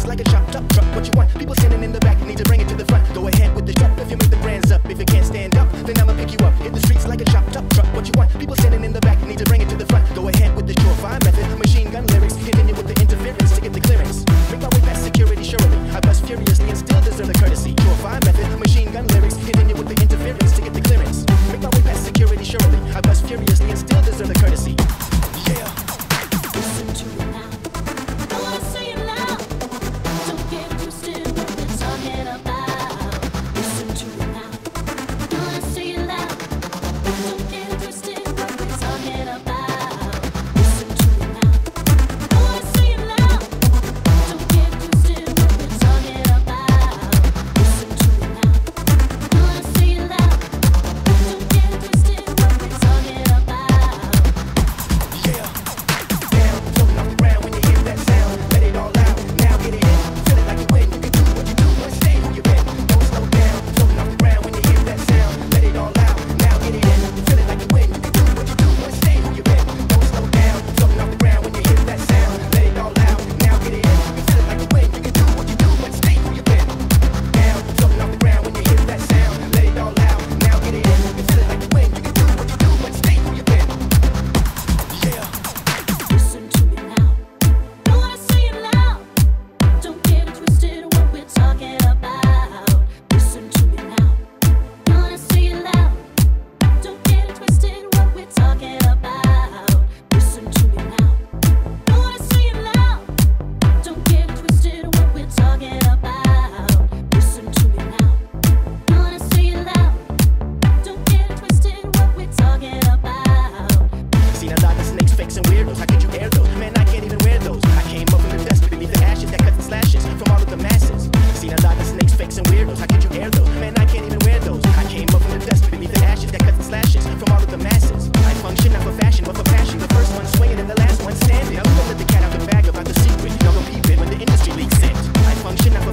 streets like a chopped up truck. What you want? People standing in the back need to bring it to the front. Go ahead with the drop if you make the brands up. If you can't stand up, then I'ma pick you up. Hit the streets like a chopped up truck. What you want? People standing in the back need to bring it to the front. Go ahead with the surefire method. Machine gun lyrics, hitting you with the interference to get the clearance. Make my way past security surely. I bust furiously and still deserve the courtesy. Surefire method. Machine gun lyrics, hitting you with the interference to get the clearance. Make my way past security surely. I bust furiously and still deserve the courtesy. Yeah. Listen to it now. I wanna say it loud. Don't get twisted what we're talking about. Listen to it now. I wanna say it loud. Don't get twisted what we're talking about. Listen to it now. I wanna say it loud. Don't get twisted what we're talking about. Listen to it now. I wanna say it loud. Don't get twisted what we're talking about. Yeah. Down, floating off the ground when you hear that sound. Let it all out. Now get it in. Feel it like you win. You can do what you do and stay who you been. Don't slow down. Floating off the ground when you hear that sound. Let it all out. Now get it in. Feel it like you win. You can do what you do and stay who you been. Don't slow down. Floating off the ground when you hear that sound. Let it all out. Now get it in. You feel it like you win. You can do what you do and stay who you been. Down, floating off the ground when you hear that sound. Let it all out. Now get it in. You feel it like you win. You can do what you do and stay who you been. Yeah. Listen to me now. I wanna say it loud. Don't get it twisted what we're talking about. Listen to me now. I wanna say it loud. Don't get it twisted what we're talking about. Listen to me now. I wanna say it loud. Don't get it twisted what we're talking about. Listen to me now. I wanna say it loud. Don't get it twisted what we're talking about. Seen a lot of snakes, fakes, and weirdos. How could you wear those? Man, I can't even wear those. I came up from the dust beneath the ashes that cuts and slashes from all of the masses. Seen a lot of snakes, fakes, and weirdos. How could you wear those? Man, I can't even wear those. I came up from the dust beneath the ashes that cuts and slashes from all of the masses. I function not for fashion, but for passion. The first one swinging and the last one standing. I'm gonna let the cat out the bag about the secret. Y'all gon' peep it when the industry leaks it. I function not